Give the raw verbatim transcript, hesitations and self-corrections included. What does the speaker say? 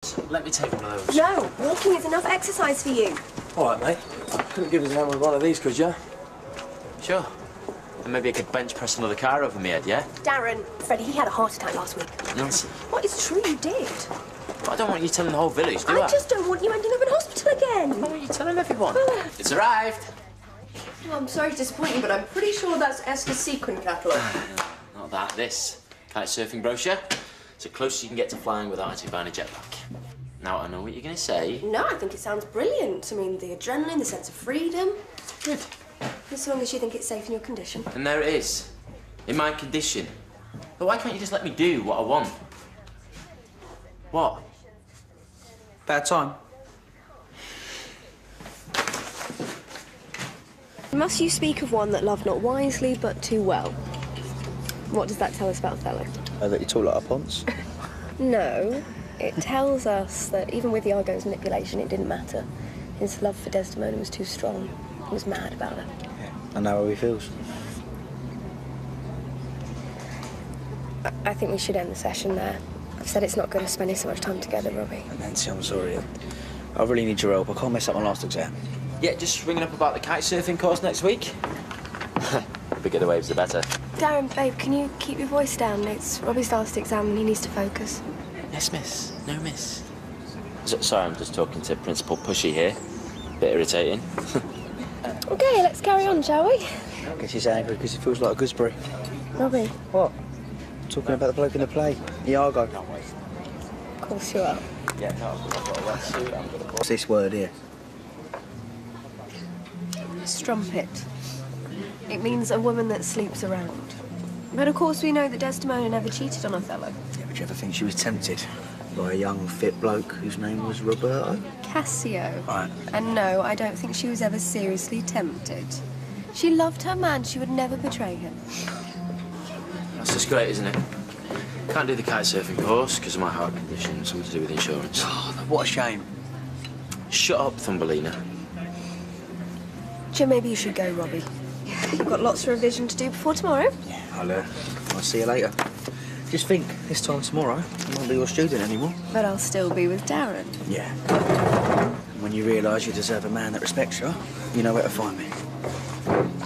Just let me take one of those. No, walking is enough exercise for you. All right, mate. Couldn't give us a hand with one of these, could you? Sure. And maybe I could bench press another car over my head, yeah? Darren, Freddie, he had a heart attack last week. Nancy. What is true, you did. But I don't want you telling the whole village, do I? I just don't want you ending up in hospital again. Why don't you telling everyone? It's arrived. Well, I'm sorry to disappoint you, but I'm pretty sure that's Esther's sequin catalogue. Not that, this. Kite surfing brochure. It's the closest you can get to flying without actually buying a jetpack. Now, I know what you're going to say. No, I think it sounds brilliant. I mean, the adrenaline, the sense of freedom. Good. As long as you think it's safe in your condition. And there it is. In my condition. But why can't you just let me do what I want? What? Bad time. Must you speak of one that loved not wisely, but too well? What does that tell us about Othello? Oh, that you talk like a ponce? No. It tells us that even with Iago's manipulation, it didn't matter. His love for Desdemona was too strong. He was mad about her. Yeah. I know how he feels. I, I think we should end the session there. I've said it's not good to spending so much time together, Robbie. Nancy, I'm sorry. I really need your help. I can't mess up my last exam. Yeah, just ringing up about the kite surfing course next week. The bigger the waves, the better. Darren, babe, can you keep your voice down? It's Robbie's last exam and he needs to focus. Yes, miss. No, miss. S sorry, I'm just talking to Principal Pushy here. Bit irritating. OK, let's carry on, shall we? I guess he's angry because he feels like a gooseberry. Robbie. What? Talking about the bloke in the play, Iago. Of course you are. Yeah, no, I've got a wetsuit. I'm gonna... What's this word here? Strumpet. It means a woman that sleeps around. But of course we know that Desdemona never cheated on Othello. Yeah, but you ever think she was tempted by a young, fit bloke whose name was Roberto? Cassio. Right. And no, I don't think she was ever seriously tempted. She loved her man. She would never betray him. That's just great, isn't it? Can't do the kite surfing course because of my heart condition, something to do with insurance. Oh, what a shame. Shut up, Thumbelina. Jim, maybe you should go, Robbie. You've got lots of revision to do before tomorrow. Yeah, I'll, uh, I'll see you later. Just think, this time tomorrow, I won't be your student anymore. But I'll still be with Darren. Yeah. And when you realise you deserve a man that respects you, you know where to find me.